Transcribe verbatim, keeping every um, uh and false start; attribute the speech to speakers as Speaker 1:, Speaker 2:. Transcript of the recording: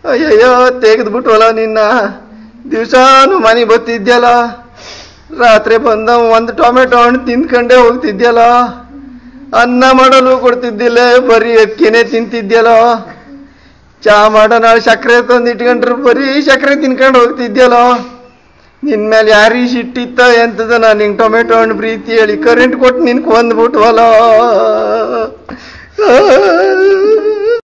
Speaker 1: ಅಯ್ಯಯ್ಯೋ ತೆಗೆದ್ಬಿಟ್ವಲ್ಲ ನಿನ್ನ. ದಿವ್ಸಾನು ಮನೆಗೆ ಬರ್ತಿದ್ಯಲ್ಲ, ರಾತ್ರಿ ಬಂದ ಒಂದು ಟೊಮೆಟೊ ಹಣ್ಣು ತಿಂದ್ಕೊಂಡೇ ಹೋಗ್ತಿದ್ಯಲ್ಲ, ಅನ್ನ ಮಾಡಲು ಕೊಡ್ತಿದ್ದಿಲ್ಲ, ಬರೀ ಅಕ್ಕಿನೇ ತಿಂತಿದ್ಯಲ್ಲ, ಚಾ ಮಾಡೋ ನಾಳೆ ಸಕ್ಕರೆ ತಂದು ಇಟ್ಕೊಂಡ್ರು ಬರೀ ಸಕ್ಕರೆ ತಿನ್ಕೊಂಡು ಹೋಗ್ತಿದ್ಯಲ್ಲ. ನಿನ್ ಮೇಲೆ ಯಾರೀ ಸಿಟ್ಟಿತ್ತ ಎಂತದ ನಾನು ಹಿಂಗೆ ಟೊಮೆಟೊ ಹಣ್ಣು ಪ್ರೀತಿ ಹೇಳಿ ಕರೆಂಟ್ ಕೊಟ್ಟು ನಿನ್ಗೆ ಬಂದ್ಬಿಟ್ವಲ್ಲ.